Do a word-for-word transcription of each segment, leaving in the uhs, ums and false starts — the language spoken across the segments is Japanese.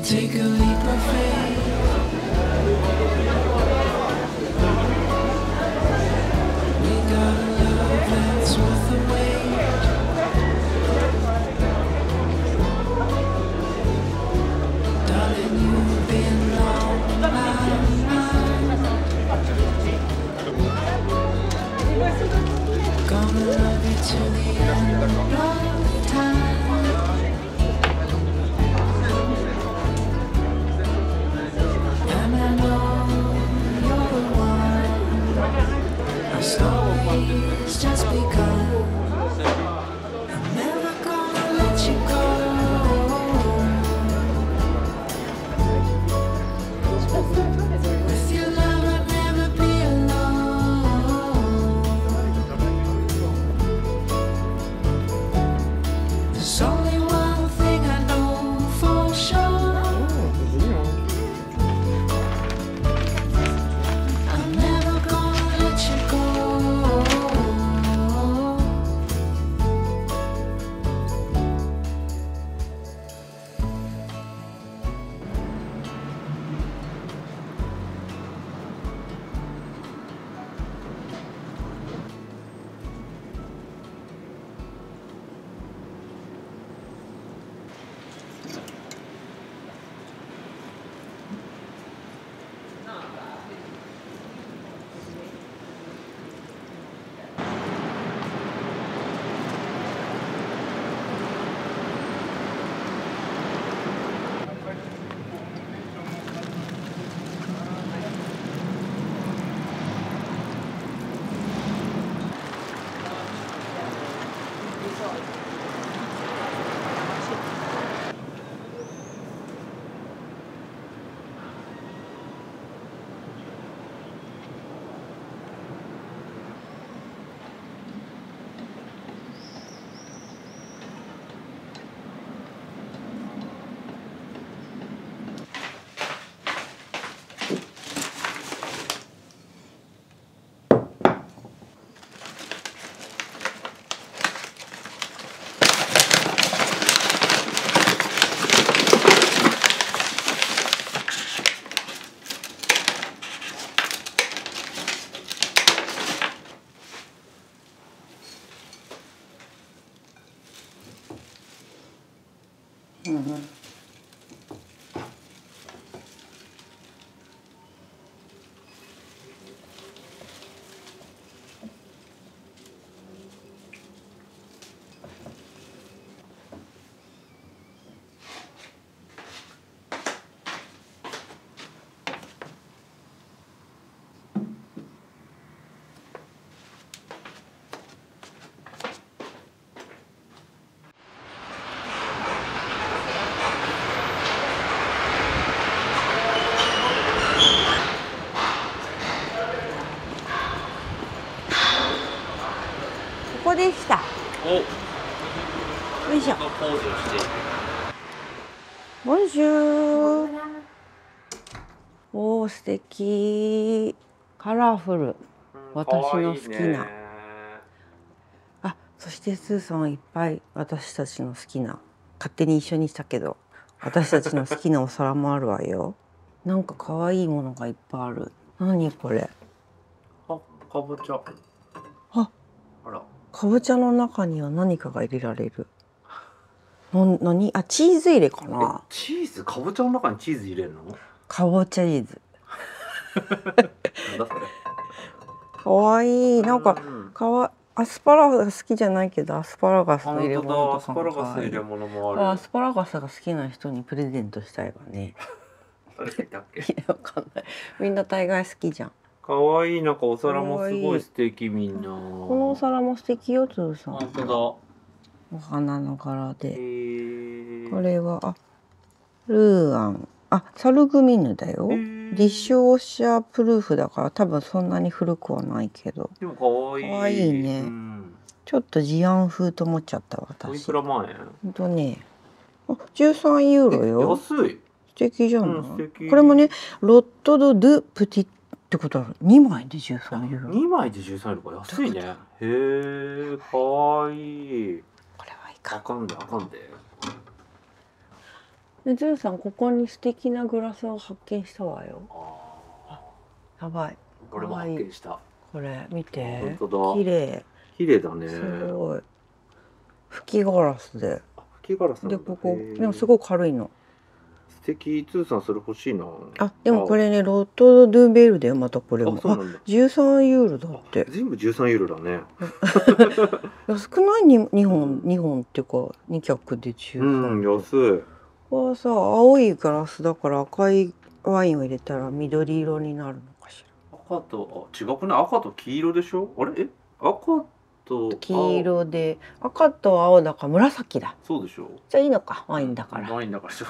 take a leap of faith. We got a love that's worth the wait. Darling, you've been on my mind. Gonna love you till the end of time. And I know you're the one. Our story's just begun. I'm never gonna let you go. With your love I'd never be alone. There's only one thing I know for sure. I'm never gonna let you go. Mm-hmm.ここでした。 お、 よいしょ。 ポーズをして。 ボンジュー。おお、素敵。カラフル。私の好きな。あ、そしてスーさんはいっぱい私たちの好きな。勝手に一緒にしたけど、私たちの好きなお皿もあるわよ。なんか可愛いものがいっぱいある。何これ。 あ、かぼちゃ。 あ、 あら。 かぼちゃの中には何かが入れられる。な、なに、あ、チーズ入れかな。 チーズ、かぼちゃの中にチーズ入れるの？ かぼちゃチーズ。 なんだそれ。 かわいい、なんか、かわ、アスパラガス好きじゃないけど、アスパラガスの入れ物とかも可愛い。 アスパラガス入れ物もある。 アスパラガスが好きな人にプレゼントしたいわね。 誰だっけ？ いや、わかんない。みんな大概好きじゃん。 かわいい、なんかお皿もすごい素敵みんな。このお皿も素敵よ、つーさん。 本当だ。 お花の柄で。これれは、あ、ルーアン。あ、サルグミヌだよ。ディッシュウォッシャープルーフだから多分そんなに古くはないけど。 でもかわいい。 かわいいね。うん、ちょっとジアン風と思っちゃった私。 いくら万円？ ほんとね。あ、じゅうさんユーロよ。 安い。 素敵じゃない、うん、 これもね、ロットド・ドゥ・プティってことはにまいでじゅうさんユーロ。 にまいでじゅうさんユーロか安いね。へえ、かわいい。 これはいいか。 あかんで、あかんで。 で、ズーさん、ここに素敵なグラスを発見したわよ。 あやばい。 ー俺も発見した。 これ、見て。 本当だ。 綺麗。 綺麗だね。 すごい。吹きガラスで。 吹きガラスなんだ。 で、ここ、でもすごい軽いの。 素敵。つーさん、それ欲しいな。 あ、でもこれね、ロットドゥベルだよ、またこれも。 あ、そうなんだ。 じゅうさんユーロだって。 全部じゅうさんユーロだね。 安くないににほん、にほんっていうか、に脚でじゅうさん。 うん、安い。 これはさ、青いガラスだから赤いワインを入れたら緑色になるのかしら。 赤と、あ、違くね。赤と黄色でしょ。あれ、え、赤と黄色で、赤と青だから紫だ。 そうでしょ。 じゃあいいのか、ワインだから。 ワインだからしょ。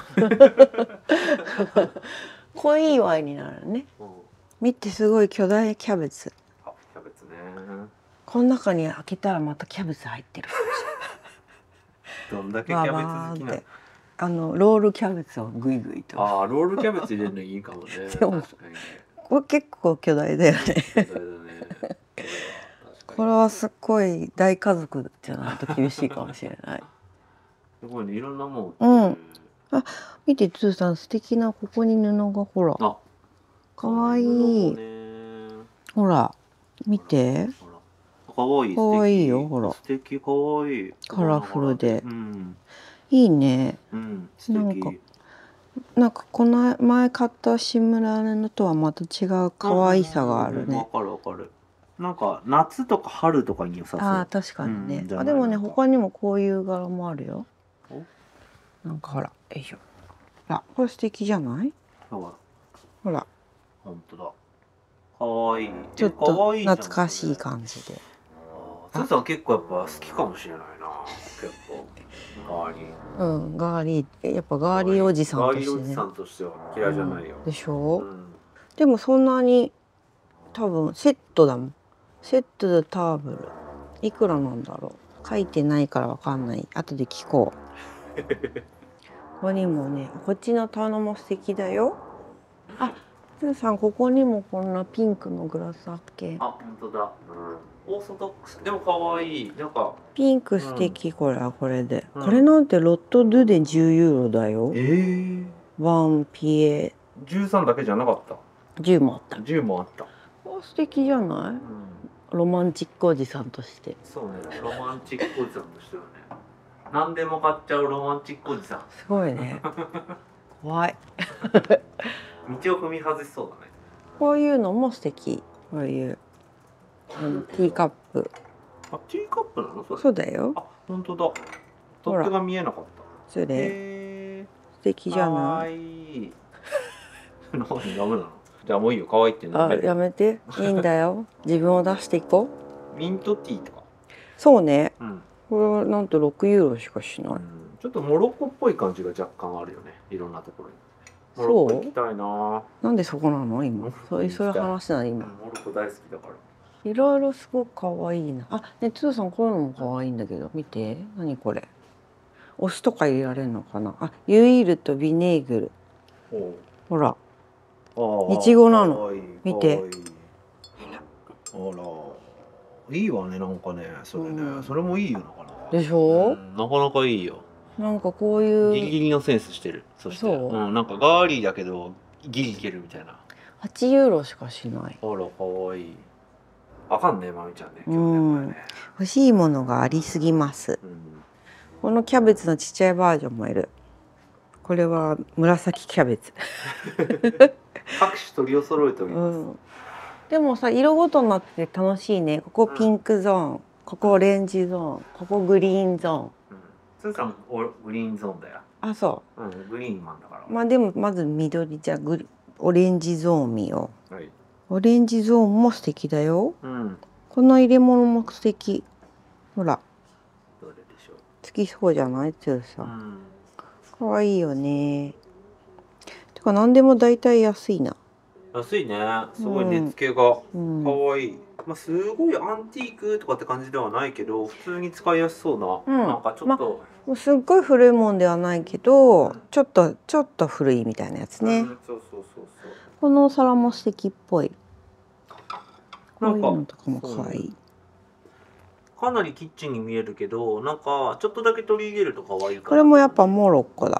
濃いワインになるね。 うん、 見て、すごい巨大キャベツ。 あ、キャベツね。 この中に開けたらまたキャベツ入ってる。 どんだけキャベツ好きなの。 あのロールキャベツをグイグイと。 ああ、ロールキャベツ入れるのいいかもね。 でもこれ結構巨大だよね。 巨大だね。 これはすっごい大家族じゃないと厳しいかもしれない。 すごいね、いろんなもん。 うん。あ、見て、つーさん、素敵な、ここに布がほら。 あ、 かわいい。ほら、見て。 かわいい。 かわいいよ、ほら。 素敵、かわいい。 カラフルで。 うん。 いいね。 うん、 なんか。なんか、この前買ったシムラのとはまた違う可愛さがあるね。 わかるわかる。なんか夏とか春とかに良さそう。 ああ、確かにね。あ、でもね、他にもこういう柄もあるよ。なんかほら、よいしょ。あ、これ素敵じゃない？ほら。 本当だ。可愛い。 ちょっと懐かしい感じで。 つーさん結構やっぱ好きかもしれないな。結構。ガーリー。 うん、ガーリー、やっぱガーリーおじさんとしてね。 ガーリーおじさんとしては嫌いじゃないよ。 でしょ？でもそんなに多分セットだもん。セットでターブル。いくらなんだろう。書いてないからわかんない。後で聞こう。ここにもね、こっちの棚も素敵だよ。あ、つーさん、ここにもこんなピンクのグラスあっけ。 あ、本当だ。オーソドックスでも可愛い。なんかピンク素敵、これはこれで。これなんてロットドゥでじゅうユーロだよ。 ええ。 ワンピエ。 じゅうさんだけじゃなかった。 じゅうもあった。 じゅうもあった。 素敵じゃない？ロマンチックおじさんとして。 そうね、ロマンチックおじさんとしてはね。何でも買っちゃうロマンチックおじさん。 すごいね。怖い。 道を踏み外しそうだね。 こういうのも素敵。こういうあのティーカップ。 あ、ティーカップなの？それ。 そうだよ。 あ、本当だ。取っ手が見えなかった。 それ。素敵じゃない？ いい。何ダメなの？じゃあもういいよ。可愛いってあ、やめて。いいんだよ。自分を出していこう。ミントティーとか。 そうね。 うん。 これはなんとろくユーロしかしない。 ちょっとモロッコっぽい感じが若干あるよね。いろんなところに。モロッコ行きたいな。 なんでそこなの今？そういうそういう話なの今。 モロッコ大好きだから。 いろいろすごく可愛いな。あ、ね、つーさんこういうのも可愛いんだけど、見て。何これ。お酢とか入れられるのかな。あ、ユイールとビネーグル。ほら。いちごなの。見て。 あら。いいわね、なんかね、それね、それもいいよなかなか。 でしょ？ なかなかいいよ。 なんかこういうギリギリのセンスしてる。そして、うん、なんかガーリーだけどギリいけるみたいな。 はちユーロしかしない。 あら、可愛い。あかんね、まみちゃんね。 うん。欲しいものがありすぎます。このキャベツのちっちゃいバージョンもいる。これは紫キャベツ。 各種取りを揃えております。うん、 でもさ、色ごとになって楽しいね。ここピンクゾーン、ここオレンジゾーン、ここグリーンゾーン。 つーさんグリーンゾーンだよ。 あ、そう。 うん、グリーンマンだから。 まあでもまず緑じゃグリオレンジゾーン見よう。 はい。 オレンジゾーンも素敵だよ。 うん。 この入れ物も素敵。ほら。 どれでしょう。 好きそうじゃない？つーさん。うん、かわいいよね。てか何でも大体安いな。 安いね。すごい値付けがかわいい。うん、まあすごいアンティークとかって感じではないけど、普通に使いやすそうな。うん、なんかちょっと、 ま、すっごい古いもんではないけど、うん、ちょっとちょっと古いみたいなやつね。うん、そうそうそうそう。このお皿も素敵っぽい。こういうのとかも可愛い。 かなりキッチンに見えるけど、なんかちょっとだけ取り入れると可愛いかな。 これもやっぱモロッコだ。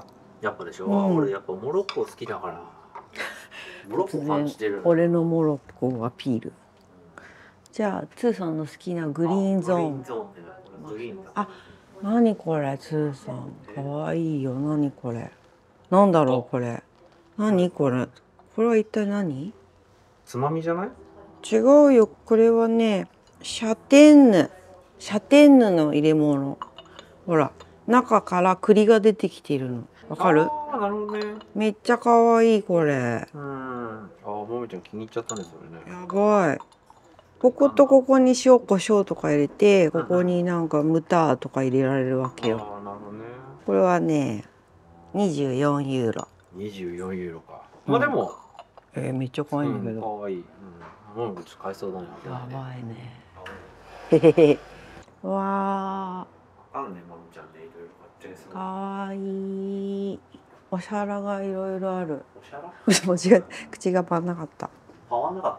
やっぱでしょ、 うん、 俺やっぱモロッコ好きだからモロッコ感じてる、 俺のモロッコアピール。じゃあツーさんの好きなグリーンゾーン。あ、何これツーさん、かわいいよ。何これ、なんだろうこれ、何これ、これは一体何？ つまみじゃない？ 違うよ、これはね、シャテンヌ、シャテンヌの入れ物。ほら、中から栗が出てきているの。わかる？ ああ、なるほどね。 めっちゃ可愛いこれ。 うん。ああ、もみちゃん気に入っちゃったんですよね。 やばい。こことここに塩コショウとか入れて、ここになんかムターとか入れられるわけよ。 ああ、なるほどね。 これはね、にじゅうよんユーロ。 にじゅうよんユーロか。まあでも、 えー、めっちゃ可愛いんだけど。 可愛い。うん。もみちゃん買いそうだね。 やばいね。へへへ。わあ。あんね、もみちゃんね、いろいろ買って。 ー、かわいい。お皿がいろいろある。 お皿？ 間違え、口が回んなかった。 回んなかった。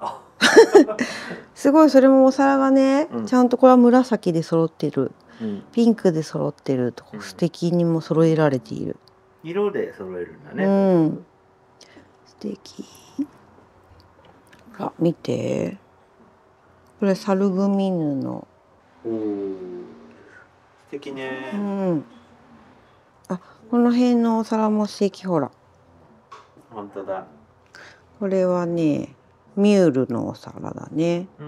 すごい、それもお皿がね、 うん、ちゃんとこれは紫で揃ってる、 うん、 ピンクで揃ってると、素敵にも揃えられている。 色で揃えるんだね。 うん。素敵。あ、見て。これサルグミヌの。 おお。素敵ね。 うん。あ、この辺のお皿も素敵、ほら。 本当だ。 これはね、ミュールのお皿だね。 うん。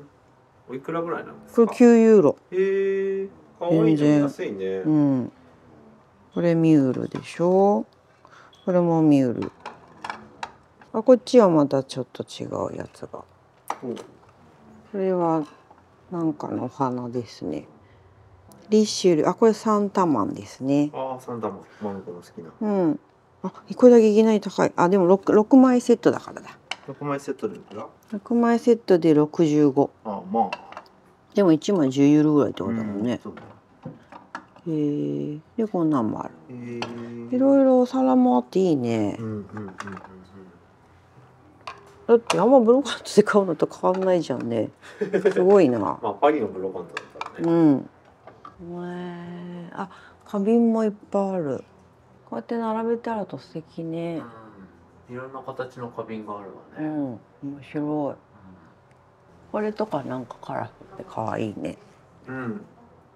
おいくらぐらいなんですか？これきゅうユーロ。 へえ。可愛いね。安いね。 うん。これミュールでしょ。これもミュール。あ、こっちはまたちょっと違うやつが。これはなんかのお花ですね。リッシュル、あ、これサンタマンですね。 ああ、サンタマン、マンゴーの好きな。 うん。あ、これだけいきなり高い。あ、でも六六枚セットだからだ。 六枚セットでいくら？ 六枚セットで六十五。 あ、まあ。 でも一枚十ユーロぐらいってことだもんね。 そうだ。 へえ。でこんなんもある。 へえ。 いろいろお皿もあっていいね。 うんうんうんうんうん。 だってあんまブロカントで買うのと変わんないじゃんね。すごいな。 まあパリのブロカントだったらね。 うん。えー、あ、花瓶もいっぱいある。こうやって並べてあると素敵ね。 うん、いろんな形の花瓶があるわね。 うん、面白い。うん、これとかなんかカラフルで可愛いね。 うん。確かに。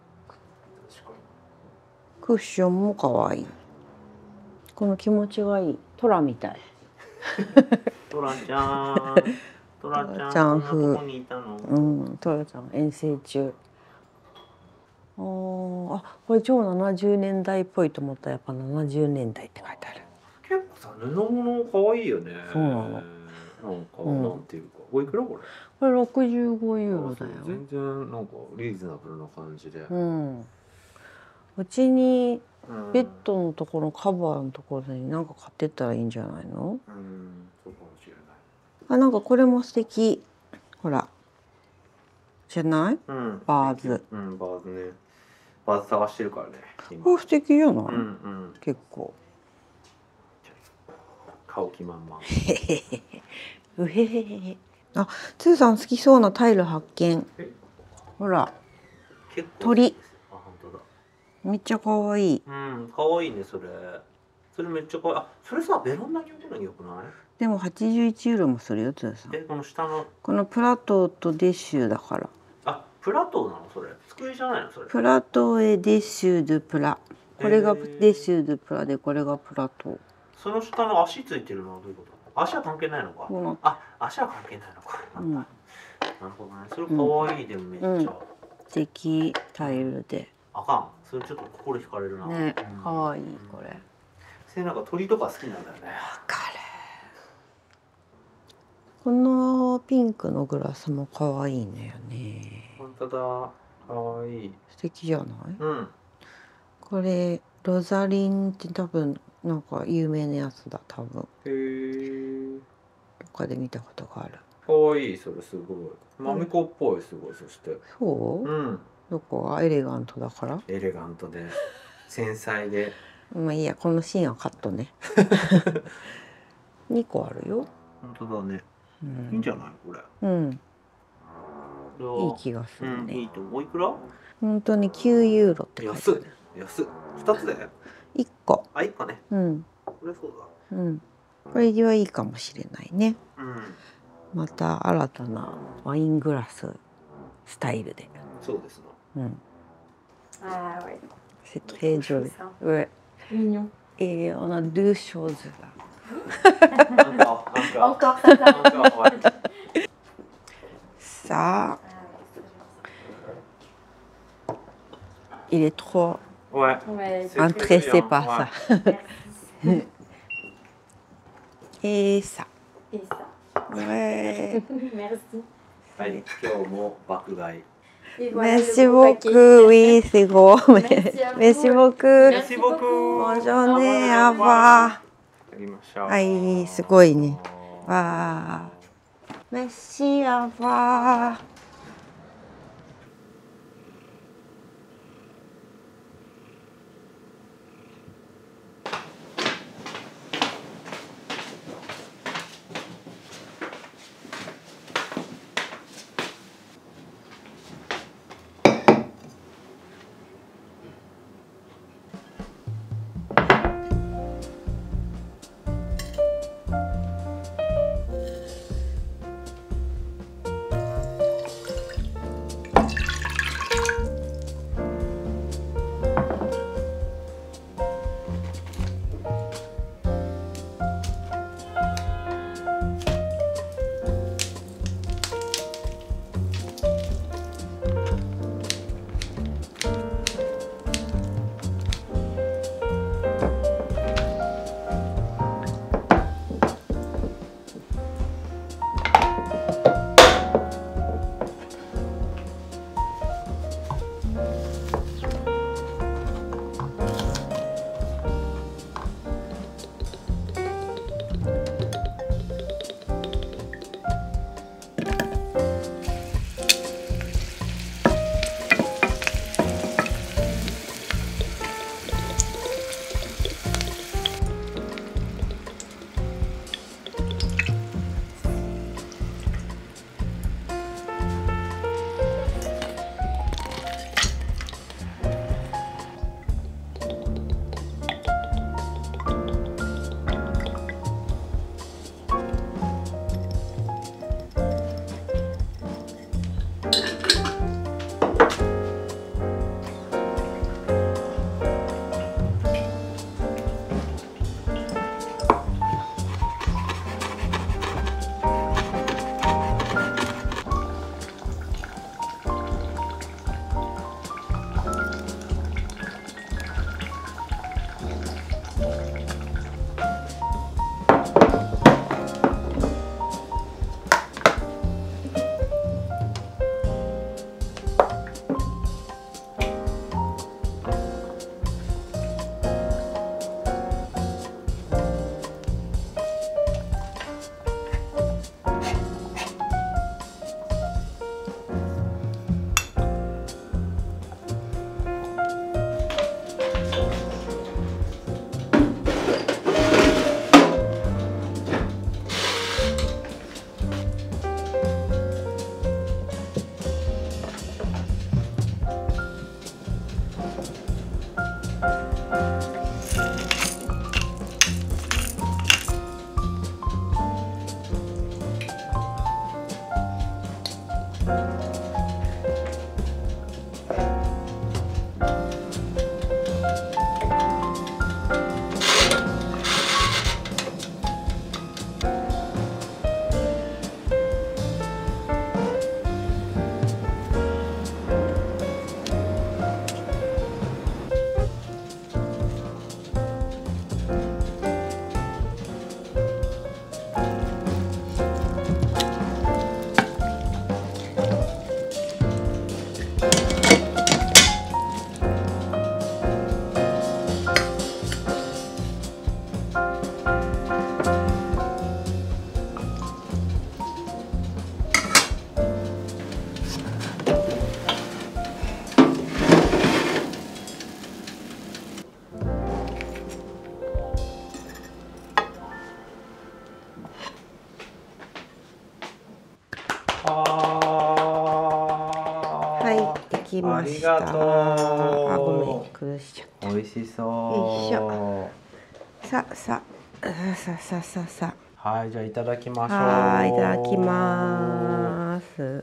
クッションも可愛い。この気持ちがいい。トラみたい。 トラちゃん。トラちゃん風。 うん、トラちゃん遠征中。ああ、これ超ななじゅうねんだいっぽいと思ったらやっぱななじゅうねんだいって書いてある。 結構さ、布物可愛いよね。 そうなの。 なんか、うん、なんていうか、おいくらこれ？ これろくじゅうごユーロだよ。 全然なんかリーズナブルな感じで。 うん。うちにベッドのところカバーのところに何か買ってったらいいんじゃないの？ うん、そうかもしれない。 あ、なんかこれも素敵。ほら。じゃない？うん、バーズ。 うん、バーズね。バーズ探してるからね。 これ素敵じゃない？うんうん、 結構。 買う気満々。 うへへへ。あ、つーさん好きそうなタイル発見。ほら。鳥。あ、本当だ。めっちゃ可愛い。 うん、可愛いねそれ。それめっちゃ可愛い。あ、それさベランダに置くのによくない？ でもはちじゅういちユーロもするよつーさん。 え、この下の。 このプラトーとデッシュだから。 あ、プラトーなのそれ？机じゃないのそれ？ プラトーエデッシュドゥプラ。これがデッシュドゥプラでこれがプラトー。 その下の足ついてるのはどういうこと？足は関係ないのか。うん、あ、足は関係ないのか。うん、なるほどね。それ可愛い、うん、でもめっちゃ。うん、 素敵タイルで。 あかん。それちょっと心惹かれるな。 ね、可愛いこれ。 それなんか鳥とか好きなんだよね。わかる。このピンクのグラスも可愛いんだよね。 本当だ。可愛い。 素敵じゃない？ うん。 これロザリンって多分なんか有名なやつだ多分。へえ。どっかで見たことがある。 可愛いそれすごい。マミコっぽいすごいそして。 そう？うん。どこがエレガントだから？ エレガントで繊細で。 まあいいや、このシーンはカットね。にこあるよ。 本当だね。うん、いいんじゃないこれ。うん。 いい気がするね。 うん、いいと思う。いくら？ 本当にきゅうユーロって書いてある。 安っ。安っ。二つで？ 一個。 あ、一個ね。 うん。 これそうだ。 うん。これはいいかもしれないね。 うん。 また新たなワイングラススタイルで。 そうですな。うん。 ああ、ouais. C'est très joli. Ouais. Mignon. Et on a deux choses là. Encore, encore. Encore ça, ça. Encore, ouais. Ça. Il est trop Ouais. Ouais. intéressé par ouais. ça. Merci. Et ça. Et ça. Ouais. Merci. はい、今日も爆買い。 Et voilà Merci le beau paquet. beaucoup. Oui, c'est gros. Merci à vous. Merci beaucoup. Merci beaucoup. Bonne journée. Au revoir. やりましょう。 はい、すごいね。わあ。Merci. Au revoir. Ah. はい、できました。 ありがとう。 あ、ごめん、崩しちゃった。 美味しそう。 よいしょ。さあさあさあさあさあさあ。はい、じゃあいただきましょう。 はい、いただきます。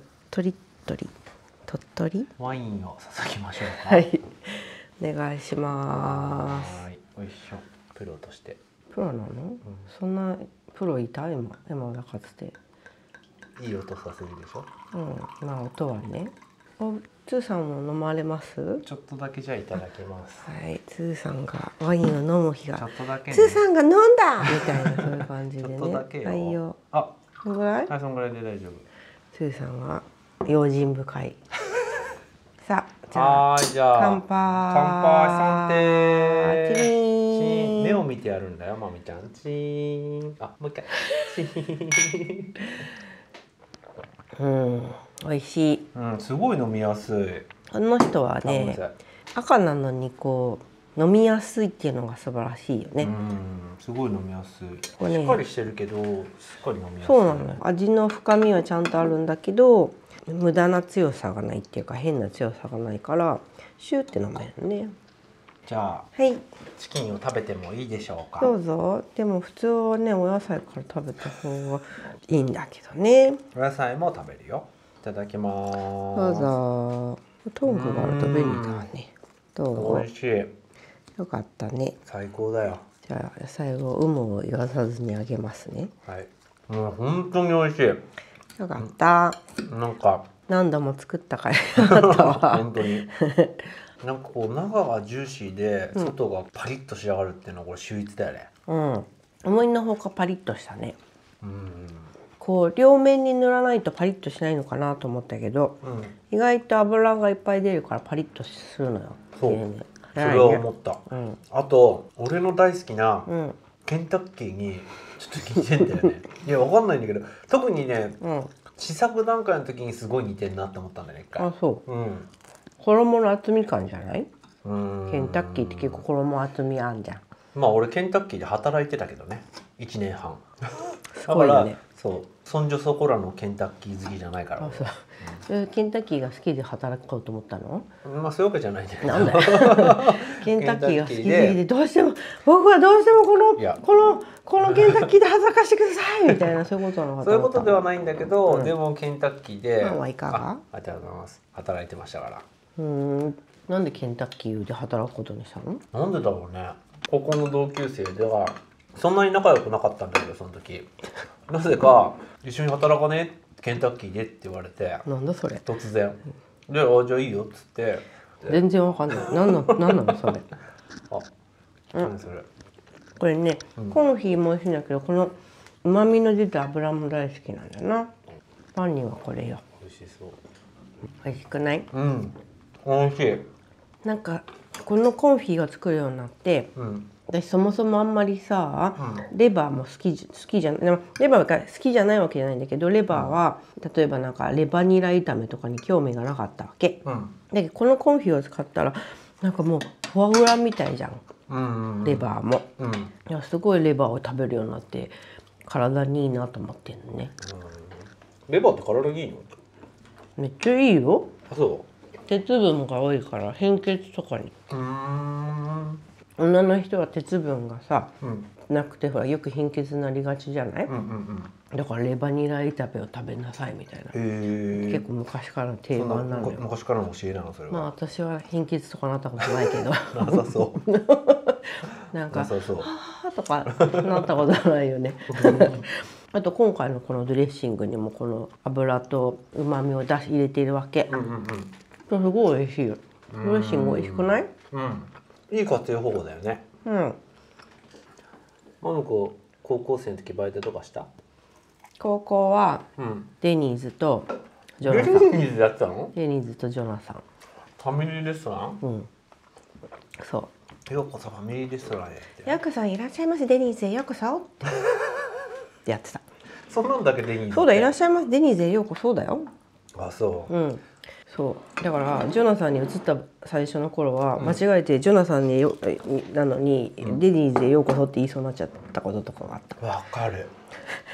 とりっとり、鳥取。 ワインを注ぎましょうか。 はい。お願いします。 はい、おいしょ。プロとして。 プロなの？うん、そんなプロいた今、今だかつて。 いい音させるでしょ。 うん、まあ音はね。お、つーさんも飲まれます？ ちょっとだけじゃあいただきます。 はい、つーさんがワインを飲む日が。 ちょっとだけ、ね。 つーさんが飲んだみたいなそういう感じでね。 ちょっとだけよ。 はいよ。 あ、 このぐらい？ はい、そのぐらいで大丈夫。 つーさんは用心深い。さあ、じゃあ、 はい、じゃあ乾杯。 乾杯さんてー。 チリーン。 目を見てやるんだよ、まみちゃん。チーン。あ、もう一回。チーン。 うん、美味しい。 うん、すごい飲みやすい。 この人はね、赤なのにこう飲みやすいっていうのが素晴らしいよね。 うん、すごい飲みやすい。 これね、 しっかりしてるけど、しっかり飲みやすい。 そうなのよ。味の深みはちゃんとあるんだけど、無駄な強さがないっていうか変な強さがないからシューって飲めるね。 じゃあ、 はい、 チキンを食べてもいいでしょうか。 どうぞ。でも普通はね、お野菜から食べた方がいいんだけどね。 お野菜も食べるよ。いただきます。 どうぞ。トングがあると便利だね。どうぞ。 美味しい。 よかったね。 最高だよ。 じゃあ最後有無を言わさずにあげますね。 はい。もう本当に美味しい。 よかった。 なんか何度も作ったからよかったわ。 本当に。なんかこう中がジューシーで外がパリッと仕上がるっていうのはこれ秀逸だよね。 うん。思いのほかパリッとしたね。 うん。 こう両面に塗らないとパリッとしないのかなと思ったけど、うん、意外と油がいっぱい出るからパリッとするのよ。 そう。ね、それは思った。うん、あと俺の大好きなケンタッキーにちょっと似てんだよね。いやわかんないんだけど、特にね、うん、試作段階の時にすごい似てんなって思ったんだね。一回。あ、そう。うん。衣の厚み感じゃない？うん。ケンタッキーって結構衣厚みあんじゃん。まあ俺ケンタッキーで働いてたけどね、いちねんはん。すごいよね。そう、そんじょそこらのケンタッキー好きじゃないから。あ、そう。うん、ケンタッキーが好きで働こうと思ったの？まあそういうわけじゃないんだけど。なんだよ。ケンタッキーが好きすぎてどうしても僕はどうしてもこのこのこのケンタッキーで働かしてくださいみたいなそういうことなのかと思った。そういうことではないんだけど、うん、でもケンタッキーで。パンはいかが？ありがとうございます。働いてましたから。うん。なんでケンタッキーで働くことにしたの？なんでだろうね。高校の同級生ではそんなに仲良くなかったんだけど、その時なぜか一緒に働かねえケンタッキーでって言われて。なんだそれ。突然で、あ、じゃあいいよっつって。全然わかんない。なんのなんなのそれ。あ、何それ。これね、うん、コンフィも美味しいんだけど、この旨味の出た油も大好きなんだな。パンにはこれよ。美味しそう。美味しくない？うん。美味しい。なんかこのコンフィが作るようになって、うん、私そもそもあんまりさ、うん、レバーも好き好きじゃない、でもレバーが好きじゃないわけじゃないんだけど、レバーは、うん、例えばなんかレバニラ炒めとかに興味がなかったわけ。うん、だけどこのコンフィを使ったらなんかもうフォアグラみたいじゃん。うんうん、レバーも、うん、いやすごいレバーを食べるようになって体にいいなと思ってんのね。うん、レバーって体にいいの？めっちゃいいよ。あ、そう。鉄分が多いから貧血とかに。うーん、女の人は鉄分がさ、うん、なくてほらよく貧血になりがちじゃない？うんうんうん、だからレバニラ炒めを食べなさいみたいな。結構昔からの定番なのよ。昔からの教えなのそれは。まあ私は貧血とかなったことないけど。なさそう。なんか「はあ」とかなったことはないよね。あと今回のこのドレッシングにもこの油とうまみを出し入れているわけ。うんうんうん、すごい美味しいよ。ドレッシング美味しくない？うん。いい家庭保護だよね。うん。マムコ高校生の時バイトとかした？高校はデニーズとジョナサン。デニーズやってたの？デニーズとジョナサン。ファミリーレストラン？うん。そう。ようこそファミリーレストランへ。ようこそいらっしゃいませデニーズへようこそってやってた。そんなんだけデニーズ。そうだ、いらっしゃいませデニーズへようこそだよ。あ、そう。うん。そうだからジョナサンに移った最初の頃は間違えてジョナサンによなのに、うん、デニーズでようこそって言いそうになっちゃったこととかがあった。わかる。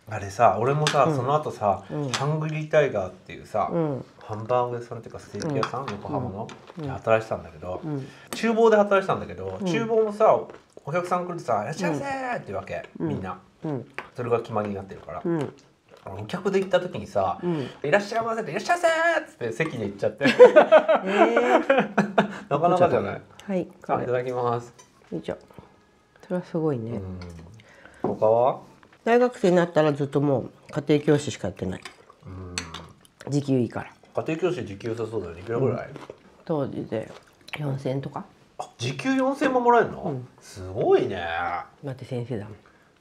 あれさ、俺もさ、 うんその後さ、 うんハングリータイガーっていうさ、 うんハンバーグ屋さんっていうかステーキ屋さん、横浜の、 うんで働いてたんだけど、 うん厨房で働いてたんだけど、 うん厨房もさお客さん来るとさ「いらっしゃいませ」って言うわけ、 うんみんなうんそれが決まりになってるから、 うんお客で行った時にさ「 うんいらっしゃいませ」って「いらっしゃいませ」っつって席で行っちゃってえー、 なかなかじゃない。 はいこれあいただきます。 よいしょ。それはすごいね、 うん他は大学生になったらずっともう家庭教師しかやってない。 うん時給いいから家庭教師時給良さそうだよね。いくらぐらい、 当時でよんせんえんとか。 あ時給よんせんももらえるの、 うんすごいね。 だって先生だもん。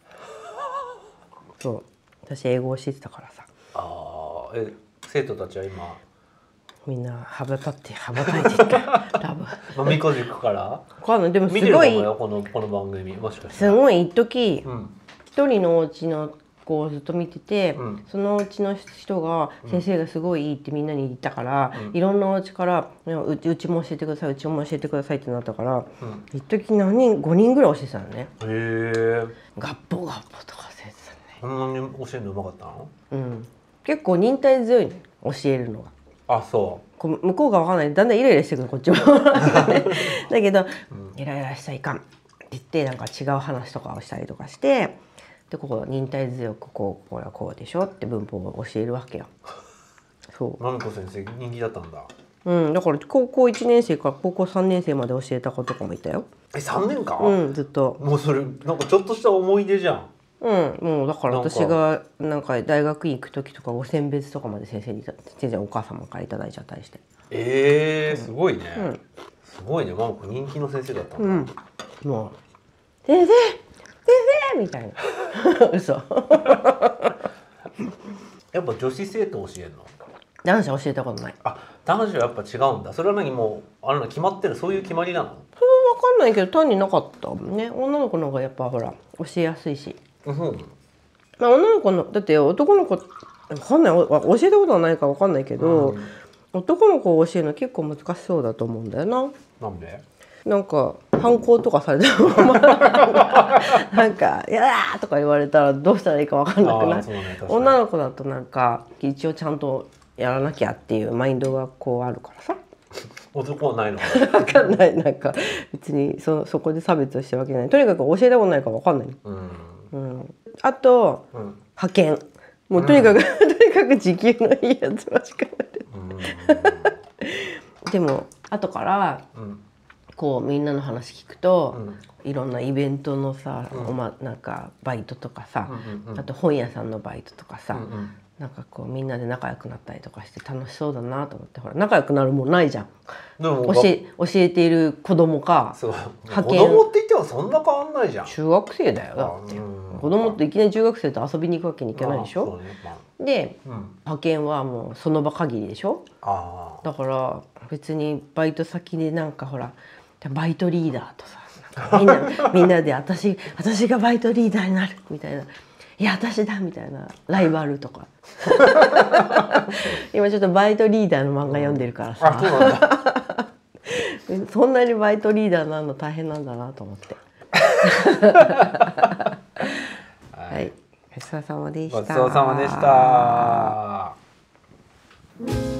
そう私英語教えてたからさ、 ああえ生徒たちは今みんな羽ばたって羽ばたいていった多分。 まみこ塾からわかんないでもす見てるかもごいよこのこの番組もしかしたら。 すごい一時うん一人のお家の子をずっと見てて、 うんそのうちの人が先生がすごいいいってみんなに言ったから、 うんいろんなお家から「うちうちも教えてくださいうちも教えてください」ってなったからうん一時何人ごにんぐらい教えてたのね。 へえガッポガッポとか教えてたね。 そんなに教えるのうまかったの？ うん、結構忍耐強いね教えるのが。 あそこう向こうが分かんないだんだんイライラしてくるこっちもだけど、 うんイライラしちゃいかんって言ってなんか違う話とかをしたりとかしてでここ忍耐強くこうこれはこうでしょって文法を教えるわけよ。そうまみこ先生人気だったんだ。 う、ん、だから高校いちねん生から高校さんねん生まで教えた子とかもいたよ。 えさんねんかん、 うんずっと。 もうそれなんかちょっとした思い出じゃん。 うん、もうだからなんか私がなんか大学院行く時とかご選別とかまで先生に先生お母様からいただいちゃったりして。 えー、すごいね、 うんすごいねまみこ人気の先生だったんだ、 うん、もう「先生先生!」みたいな嘘やっぱ女子生徒教えるの？ 男子は教えたことない。 あ男子はやっぱ違うんだ。それは何もうあれな決まってるそういう決まりなの？ それは分かんないけど単になかったもんね。女の子の方がやっぱほら教えやすいし、 うんまあ、女の子のだって男の子分かんないお教えたことはないから分かんないけど、 うん男の子を教えるの結構難しそうだと思うんだよな。 なんで？ なんか反抗とかされてもなんか「やだ!」とか言われたらどうしたらいいか分かんなくない？ あーそうね確かに女の子だとなんか一応ちゃんとやらなきゃっていうマインドがこうあるからさ。 男はないの？ 分かんないなんか別に そ, そこで差別をしてるわけじゃない。とにかく教えたことないから分かんない、 うんうん、あとうん派遣もうとにかく、うん、とにかく時給のいいやつはしかないでも後からうんこうみんなの話聞くと、 うんいろんなイベントのさ、 うんおま、なんかバイトとかさ、 うんうんうんあと本屋さんのバイトとかさ、 うんうんなんかこうみんなで仲良くなったりとかして楽しそうだなと思って、ほら仲良くなるもんないじゃん。 でも教え教えている子供かそう派遣子供って言ってもそんな変わんないじゃん。 中学生だよだって。 うん子供っていきなり中学生と遊びに行くわけにいけないでしょ。 まあそうねまあでうん派遣はもうその場限りでしょ。 あだから別にバイト先でなんかほらバイトリーダーとさなんかみんなみんなで私私がバイトリーダーになるみたいな、いや私だみたいなライバルとか今ちょっとバイトリーダーの漫画読んでるからさ、 あそうなんだそんなにバイトリーダーになるの大変なんだなと思ってはい、ごちそうさまでした。 ごちそうさまでした。